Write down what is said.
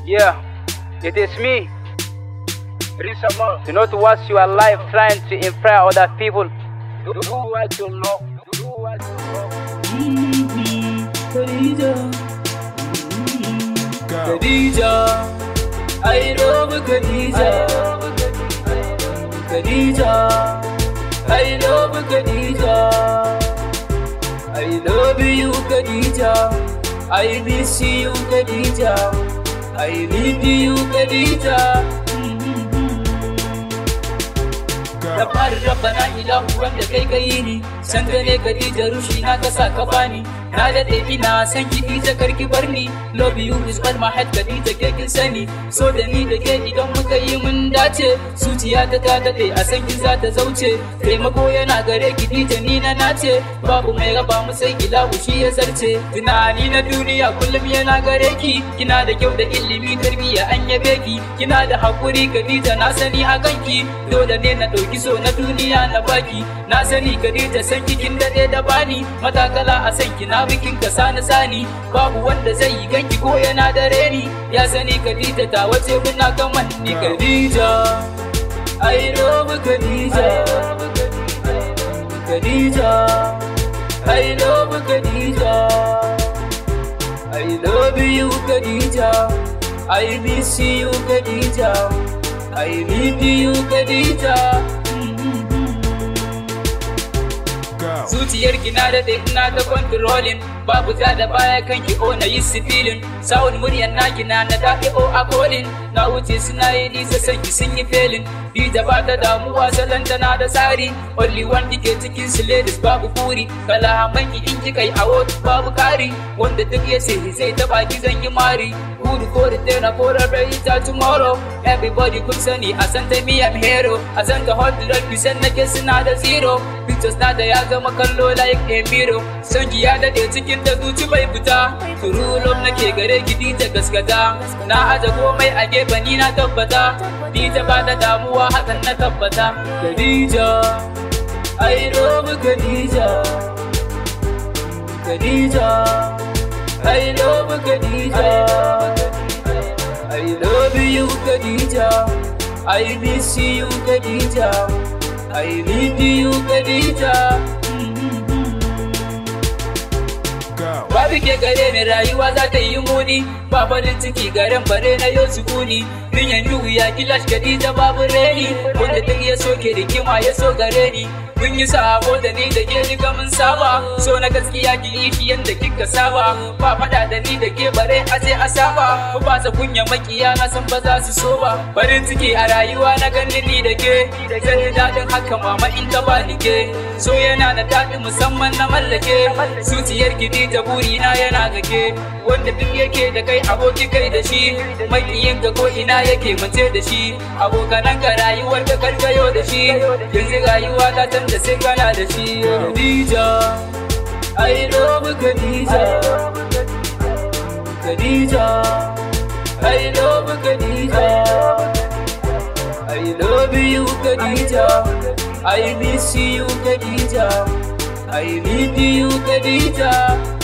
Yeah, it is me. Do not waste your life trying to impress other people. Do what you love. Do what you love. Khadija, I love Khadija. Khadija, I love Khadija. I love you, Khadija. I miss you, Khadija. I need you, Khadija. Da fari rabbana ilahu wanda kai kai ni, san ka ne Khadija rushi na ka sa ka bani. Na daɗe ina san Khadija karki bar ni. Love you is all my heart, Khadija ke kin sani. So da ni da ke idan muka yi mun dace, zuciya ta daɗe a san ki za ta zauce. Taimako yana gare Khadija ni na nace, babu mai raba mu sai ilahu shi ya zarce. Tunani na duniya kullum yana gare ki, kina da kyau da ilimi tarbiyya an yabe ki. Kina da hakuri Khadija na sani a kanki, dole ne na ɗauki so na duniya na baki. Na sani Khadija san kin daɗe da bani, matakala a san ki na bikin ka sani. Babu wanda zai yi ganki ko yana da reni, ya sani Khadija ta wace muna kamanni. Khadija, I love Khadija. Khadija, I love Khadija. I love you, Khadija. I miss you, Khadija. I need you, Khadija. Zuciyar ki na daɗe ina ta controlling, babu ta da baya kanki o na yi sifilin. Sawun muryar naki na daɗe o a kolin, na wuce suna yi nisa sanki sun yi felin. Dija ba ta damuwa salon tana da tsari, only one ke cikin su ladies babu kuri. Kalaman ki in kika yi awo babu kari, wanda duk ya ce zai taɓa ki zan yi mari. Who for the dinner for a better tomorrow? Everybody could send I sent me I'm hero. I sent 100% na guess not a zero. Pictures na da ya zama kallo like a mirror. Sanki ya dade cikin da zuci bai fita. Turulom nake gare ki Dija gaskata. Na aje komai a gefe ni na tabbata. Dija ba da damuwa hakan na tabbata. Khadija, I love Khadija. Khadija, I love Khadija. I love you, Khadija. I miss you, Khadija. I need you, Khadija. Babu ke gare ni rayuwa za ta yi muni, ba farin ciki garin bare na yau sukuni. Minyan yuhu ya kilash Khadija babu reni, wanda duk ya so ke rikima ya so gare ni. Mun yi sabo da ni da ke duka mun saba, so na gaskiya ki yi shi yanda kika saba. Ba fada da ni da ke bare a sai a saba, mu ba sa kunya makiya na san ba za su so ba. Farin ciki a rayuwa na ganin ni da ke, zan ji daɗin haka mama in ta ba ni ke. So yana da daɗi musamman na mallake, zuciyar Khadija burina yana gake. Wanda duk yake da kai aboki kai da shi, makiyin ka ko ina yake mace da shi. Abokanan ka rayuwar ka karkayo da shi, yanzu rayuwa ta da sai kana da shi. Khadija, I love Khadija. Khadija, I love Khadija. I love you, Khadija. I miss you, Khadija. I need you, Khadija.